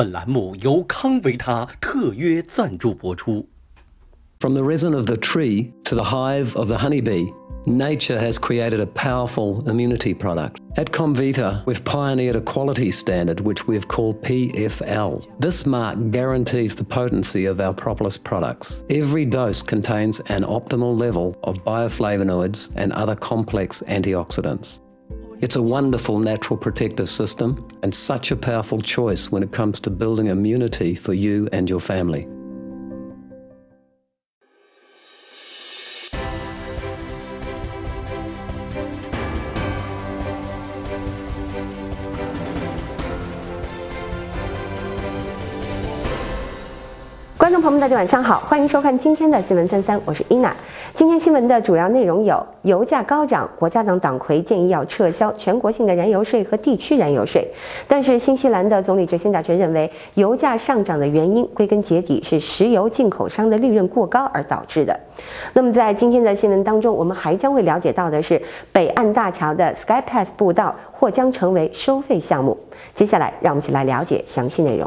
本栏目由康维他特约赞助播出。 From the resin of the tree to the hive of the honeybee, nature has created a powerful immunity product. At Comvita, we've pioneered a quality standard which we've called PFL. This mark guarantees the potency of our Propolis products. Every dose contains an optimal level of bioflavonoids and other complex antioxidants. It's a wonderful natural protective system and such a powerful choice when it comes to building immunity for you and your family. 观众朋友们，大家晚上好，欢迎收看今天的新闻33，我是伊娜。今天新闻的主要内容有：油价高涨，国家党党魁建议要撤销全国性的燃油税和地区燃油税。但是新西兰的总理哲辛达却认为，油价上涨的原因归根结底是石油进口商的利润过高而导致的。那么在今天的新闻当中，我们还将会了解到的是，北岸大桥的 SkyPass 步道或将成为收费项目。接下来，让我们一起来了解详细内容。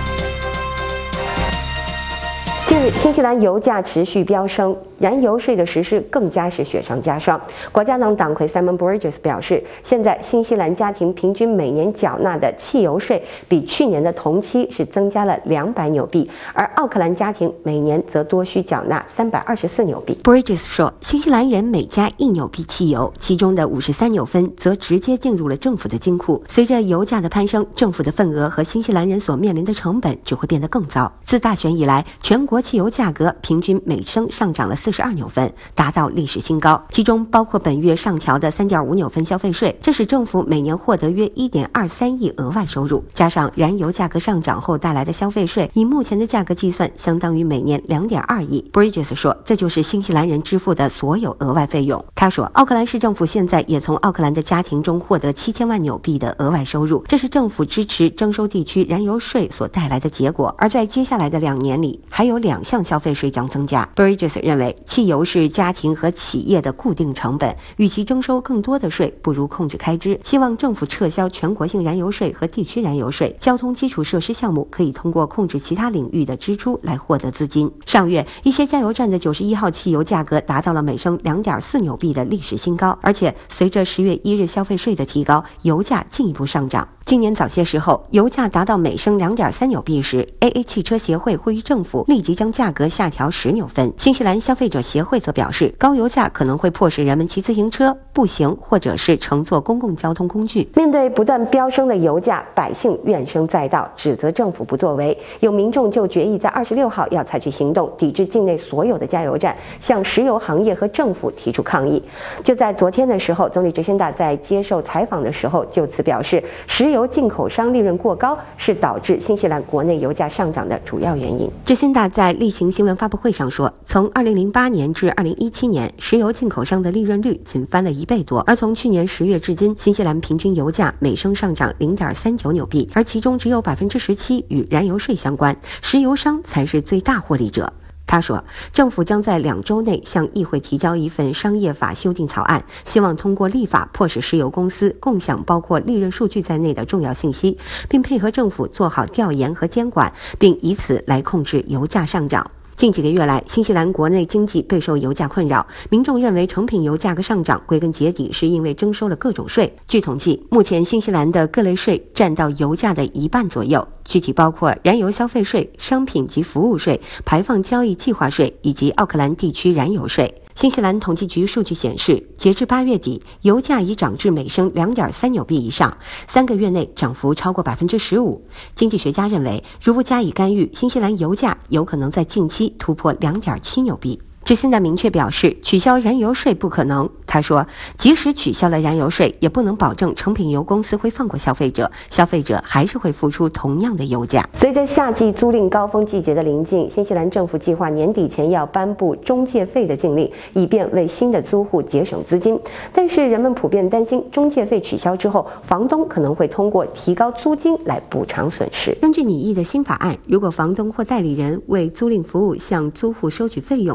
近日，新西兰油价持续飙升，燃油税的实施更加是雪上加霜。国家党党魁 Simon Bridges 表示，现在新西兰家庭平均每年缴纳的汽油税比去年的同期是增加了200纽币，而奥克兰家庭每年则多需缴纳324纽币。Bridges 说，新西兰人每加1纽币汽油，其中的53纽分则直接进入了政府的金库。随着油价的攀升，政府的份额和新西兰人所面临的成本只会变得更糟。自大选以来，全国汽油价格平均每升上涨了42纽分，达到历史新高，其中包括本月上调的3.5纽分消费税，这使政府每年获得约1.23亿额外收入，加上燃油价格上涨后带来的消费税，以目前的价格计算，相当于每年2.2亿。Bridges 说，这就是新西兰人支付的所有额外费用。他说，奥克兰市政府现在也从奥克兰的家庭中获得7000万纽币的额外收入，这是政府支持征收地区燃油税所带来的结果。而在接下来的2年里，还有2项消费税将增加。Bridges 认为，汽油是家庭和企业的固定成本，与其征收更多的税，不如控制开支。希望政府撤销全国性燃油税和地区燃油税，交通基础设施项目可以通过控制其他领域的支出来获得资金。上月，一些加油站的91号汽油价格达到了每升2.4纽币的历史新高，而且随着10月1日消费税的提高，油价进一步上涨。今年早些时候，油价达到每升2.3纽币时 ，AA 汽车协会呼吁政府立即将价格下调10纽分。新西兰消费者协会则表示，高油价可能会迫使人们骑自行车、步行或者是乘坐公共交通工具。面对不断飙升的油价，百姓怨声载道，指责政府不作为。有民众就决议在26号要采取行动，抵制境内所有的加油站，向石油行业和政府提出抗议。就在昨天的时候，总理哲辛达在接受采访的时候就此表示，石油进口商利润过高是导致新西兰国内油价上涨的主要原因。哲辛达在例行新闻发布会上说，从2008年至2017年，石油进口商的利润率仅翻了1倍多，而从去年10月至今，新西兰平均油价每升上涨0.39纽币，而其中只有17%与燃油税相关，石油商才是最大获利者。他说，政府将在2周内向议会提交一份商业法修订草案，希望通过立法迫使石油公司共享包括利润数据在内的重要信息，并配合政府做好调研和监管，并以此来控制油价上涨。近几个月来，新西兰国内经济备受油价困扰，民众认为成品油价格上涨归根结底是因为征收了各种税。据统计，目前新西兰的各类税占到油价的1半左右，具体包括燃油消费税、商品及服务税、排放交易计划税以及奥克兰地区燃油税。新西兰统计局数据显示，截至8月底，油价已涨至每升2.3纽币以上，3个月内涨幅超过15%。经济学家认为，如不加以干预，新西兰油价有可能在近期突破2.7纽币。哲辛达明确表示，取消燃油税不可能。他说，即使取消了燃油税，也不能保证成品油公司会放过消费者，消费者还是会付出同样的油价。随着夏季租赁高峰季节的临近，新西兰政府计划年底前要颁布中介费的禁令，以便为新的租户节省资金。但是人们普遍担心，中介费取消之后，房东可能会通过提高租金来补偿损失。根据拟议的新法案，如果房东或代理人为租赁服务向租户收取费用，将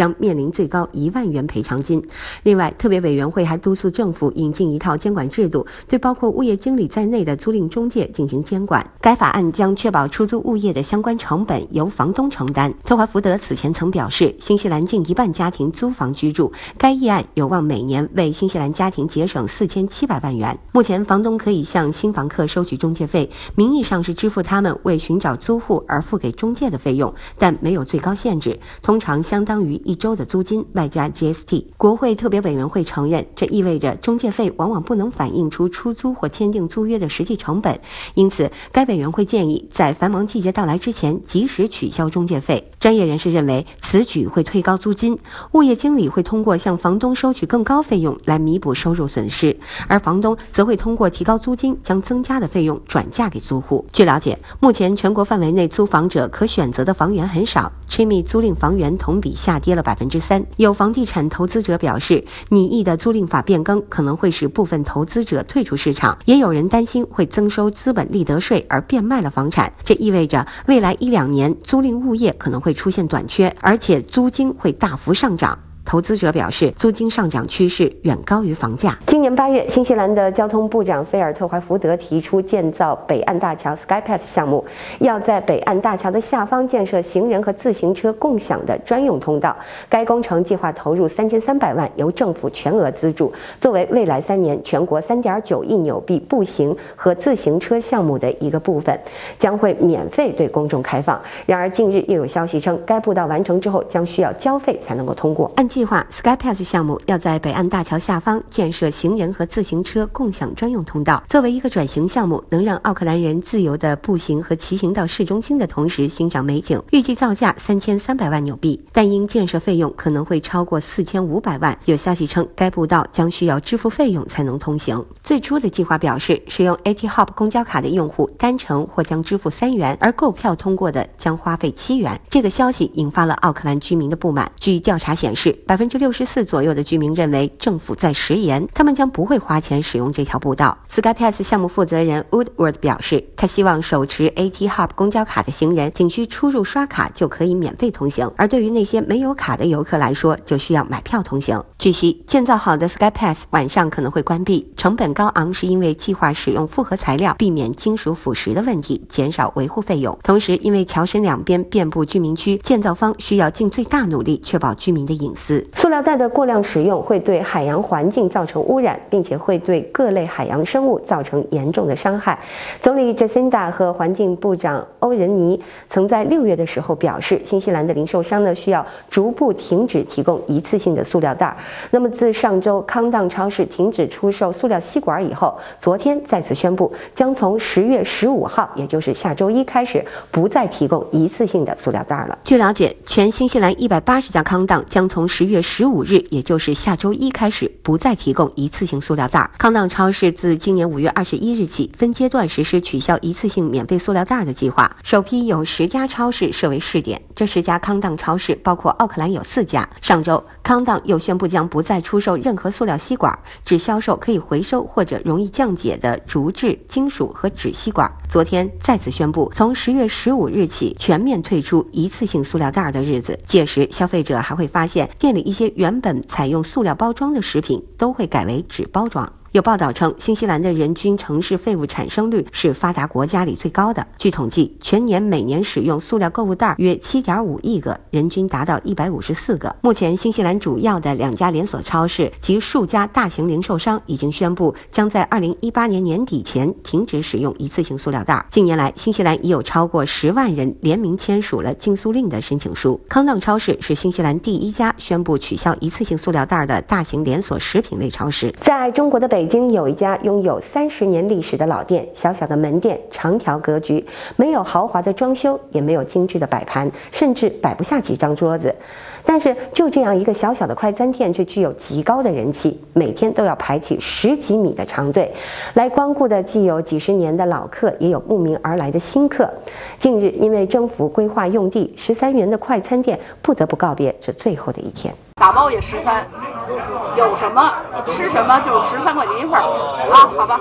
将面临最高1万元赔偿金。另外，特别委员会还督促政府引进一套监管制度，对包括物业经理在内的租赁中介进行监管。该法案将确保出租物业的相关成本由房东承担。特华福德此前曾表示，新西兰近1半家庭租房居住，该议案有望每年为新西兰家庭节省4700万元。目前，房东可以向新房客收取中介费，名义上是支付他们为寻找租户而付给中介的费用，但没有最高限制，通常相当于1周的租金外加 GST。国会特别委员会承认，这意味着中介费往往不能反映出出租或签订租约的实际成本，因此该委员会建议在繁忙季节到来之前及时取消中介费。专业人士认为，此举会推高租金，物业经理会通过向房东收取更高费用来弥补收入损失，而房东则会通过提高租金将增加的费用转嫁给租户。据了解，目前全国范围内租房者可选择的房源很少，Chimmy 租赁房源同比下跌了3%。有房地产投资者表示，拟议的租赁法变更可能会使部分投资者退出市场，也有人担心会增收资本利得税而变卖了房产。这意味着未来1-2年租赁物业可能会出现短缺，而且租金会大幅上涨。投资者表示，租金上涨趋势远高于房价。今年8月，新西兰的交通部长菲尔特怀福德提出建造北岸大桥 SkyPass 项目，要在北岸大桥的下方建设行人和自行车共享的专用通道。该工程计划投入3300万，由政府全额资助，作为未来3年全国3.9亿纽币步行和自行车项目的一个部分，将会免费对公众开放。然而，近日又有消息称，该步道完成之后将需要交费才能够通过。按计划 ，SkyPass 项目要在北岸大桥下方建设行人和自行车共享专用通道。作为一个转型项目，能让奥克兰人自由地步行和骑行到市中心的同时欣赏美景，预计造价3300万纽币，但因建设费用可能会超过4500万。有消息称，该步道将需要支付费用才能通行。最初的计划表示，使用 AT-HOP 公交卡的用户单程或将支付3元，而购票通过的将花费7元。这个消息引发了奥克兰居民的不满。据调查显示，64%左右的居民认为政府在食言，他们将不会花钱使用这条步道。SkyPass 项目负责人 Woodward 表示，他希望手持 AT-HOP 公交卡的行人仅需出入刷卡就可以免费通行，而对于那些没有卡的游客来说，就需要买票通行。据悉，建造好的 SkyPass 晚上可能会关闭，成本高昂是因为计划使用复合材料，避免金属腐蚀的问题，减少维护费用。同时，因为桥身两边遍布居民区，建造方需要尽最大努力确保居民的隐私。塑料袋的过量使用会对海洋环境造成污染，并且会对各类海洋生物造成严重的伤害。总理 Jacinda 和环境部长欧仁尼曾在6月的时候表示，新西兰的零售商呢需要逐步停止提供一次性的塑料袋。那么自上周康当超市停止出售塑料吸管以后，昨天再次宣布将从10月15号，也就是下周一开始，不再提供一次性的塑料袋了。据了解，全新西兰180家康当将从10月15日，也就是下周一开始，不再提供一次性塑料袋。康当超市自今年5月21日起，分阶段实施取消一次性免费塑料袋的计划。首批有10家超市设为试点，这10家康当超市包括奥克兰有4家。上周，康当又宣布将不再出售任何塑料吸管，只销售可以回收或者容易降解的竹制、金属和纸吸管。昨天再次宣布，从10月15日起全面退出一次性塑料袋的日子。届时，消费者还会发现店里一些原本采用塑料包装的食品都会改为纸包装。有报道称，新西兰的人均城市废物产生率是发达国家里最高的。据统计，全年每年使用塑料购物袋约7.5亿个，人均达到154个。目前，新西兰主要的2家连锁超市及数家大型零售商已经宣布，将在2018年年底前停止使用一次性塑料袋。近年来，新西兰已有超过10万人联名签署了禁塑令的申请书。康当超市是新西兰第1家宣布取消一次性塑料袋的大型连锁食品类超市。在中国的北京有一家拥有30年历史的老店，小小的门店，长条格局，没有豪华的装修，也没有精致的摆盘，甚至摆不下几张桌子。但是就这样一个小小的快餐店，却具有极高的人气，每天都要排起10几米的长队。来光顾的既有几10年的老客，也有慕名而来的新客。近日，因为政府规划用地，13元的快餐店不得不告别这最后的一天。 打包也13，有什么吃什么就13块钱一份啊，好吧。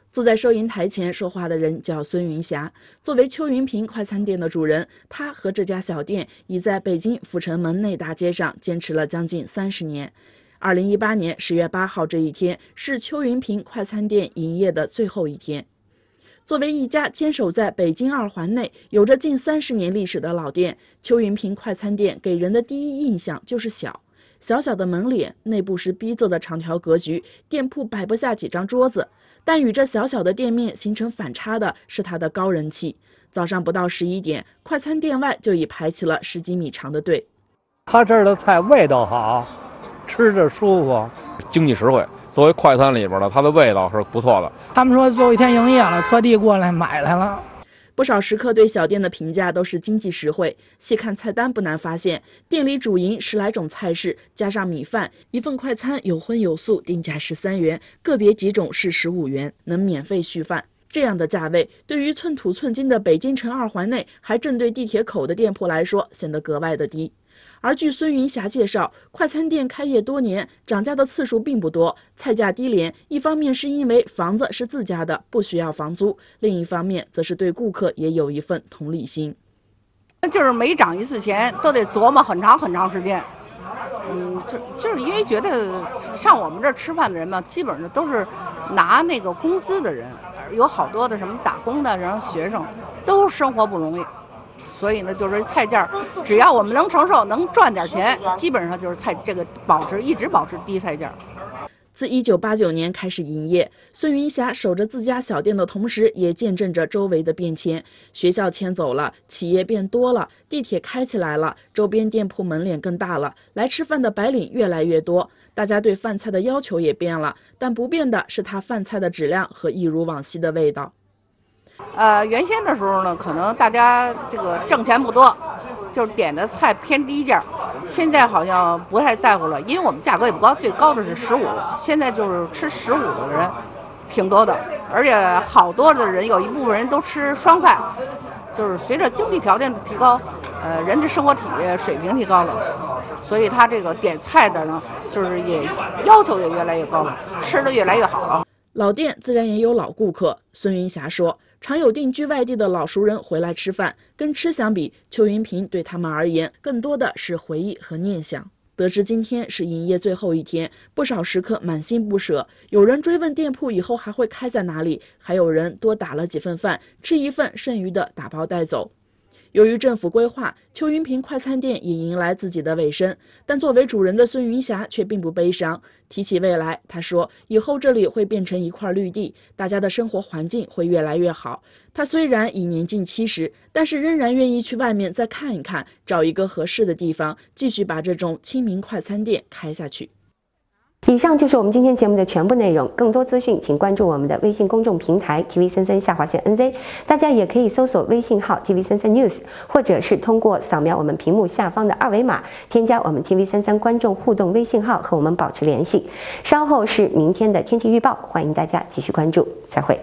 坐在收银台前说话的人叫孙云霞。作为邱云平快餐店的主人，他和这家小店已在北京阜成门内大街上坚持了将近30年。2018年10月8号这一天是邱云平快餐店营业的最后一天。作为一家坚守在北京2环内、有着近30年历史的老店，邱云平快餐店给人的第一印象就是小。小小的门脸，内部是逼仄的长条格局，店铺摆不下几张桌子。但与这小小的店面形成反差的是它的高人气。早上不到11点，快餐店外就已排起了10几米长的队。 他这儿的菜味道好，吃着舒服， 经济实惠。作为快餐里边的，它的味道是不错的。 他们说最后一天营业了，特地过来买来了。 不少食客对小店的评价都是经济实惠。细看菜单不难发现，店里主营10来种菜式，加上米饭，一份快餐有荤有素，定价13元，个别几种是15元，能免费续饭。这样的价位，对于寸土寸金的北京城2环内还正对地铁口的店铺来说，显得格外的低。而据孙云霞介绍，快餐店开业多年，涨价的次数并不多，菜价低廉。一方面是因为房子是自家的，不需要房租；另一方面，则是对顾客也有一份同理心。 就是每涨一次钱，都得琢磨很长时间。就是因为觉得上我们这儿吃饭的人嘛，基本上都是拿那个工资的人，有好多的什么打工的，然后学生，都生活不容易。所以呢，就是菜价，只要我们能承受，能赚点钱，基本上就是这个一直保持低菜价。 自1989年开始营业，孙云霞守着自家小店的同时，也见证着周围的变迁。学校迁走了，企业变多了，地铁开起来了，周边店铺门脸更大了，来吃饭的白领越来越多，大家对饭菜的要求也变了，但不变的是他饭菜的质量和一如往昔的味道。 原先的时候呢，可能大家这个挣钱不多，就是点的菜偏低价。现在好像不太在乎了，因为我们价格也不高，最高的是15，现在就是吃15的人挺多的，而且好多的人有一部分人都吃双菜，就是随着经济条件的提高，人的生活水平提高了，所以他这个点菜的呢，就是也要求也越来越高了，吃的越来越好了。 老店自然也有老顾客，孙云霞说，常有定居外地的老熟人回来吃饭，跟吃相比，邱云平对他们而言更多的是回忆和念想。得知今天是营业最后一天，不少食客满心不舍，有人追问店铺以后还会开在哪里，还有人多打了几份饭，吃一份剩余的打包带走。由于政府规划，邱云平快餐店也迎来自己的尾声，但作为主人的孙云霞却并不悲伤。提起未来，他说以后这里会变成一块绿地，大家的生活环境会越来越好。他虽然已年近70，但是仍然愿意去外面再看一看，找一个合适的地方，继续把这种亲民快餐店开下去。 以上就是我们今天节目的全部内容。更多资讯，请关注我们的微信公众平台 TV33_NZ。大家也可以搜索微信号 TV33 News， 或者是通过扫描我们屏幕下方的2维码，添加我们 TV33观众互动微信号和我们保持联系。稍后是明天的天气预报，欢迎大家继续关注。再会。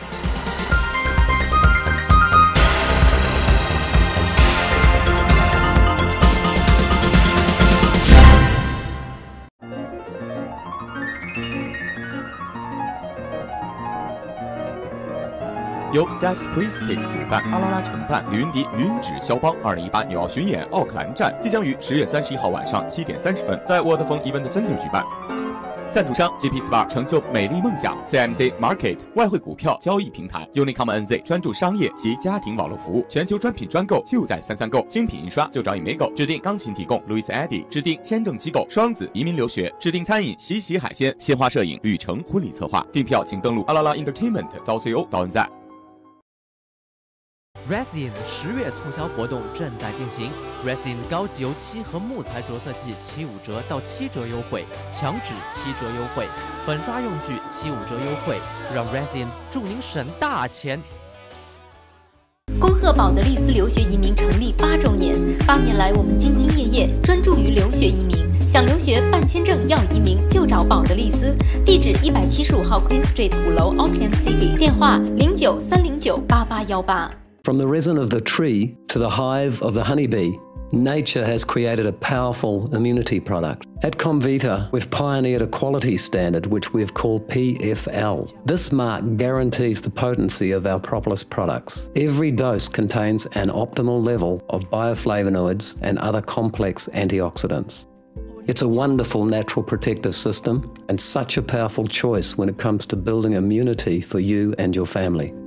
由 Just Prestige 主办，阿拉拉承办，李云迪、云指肖邦2018纽澳巡演奥克兰站即将于10月31号晚上7点30分在沃德丰 Event Center 举办。赞助商 GP Spa 成就美丽梦想 ，CMC Market 外汇股票交易平台 ，Unicom NZ 专注商业及家庭网络服务，全球专品专购就在33购，精品印刷就找你美狗，指定钢琴提供 Louis Eddy， 指定签证机构双子移民留学，指定餐饮西西海鲜，鲜花摄影旅程婚礼策划，订票请登录阿拉拉 Entertainment.co.nz。 Resin 10月促销活动正在进行 ，Resin 高级油漆和木材着色剂75折到7折优惠，墙纸7折优惠，粉刷用具75折优惠，让 Resin 祝您省大钱。 恭贺保德利斯留学移民成立8周年，8年来我们兢兢业业，专注于留学移民。想留学、办签证、要移民，就找保德利斯。地址175号 Queen Street 5楼 Auckland City， 电话09-309-8818。 From the resin of the tree to the hive of the honeybee, nature has created a powerful immunity product. At Comvita, we've pioneered a quality standard which we've called PFL. This mark guarantees the potency of our propolis products. Every dose contains an optimal level of bioflavonoids and other complex antioxidants. It's a wonderful natural protective system and such a powerful choice when it comes to building immunity for you and your family.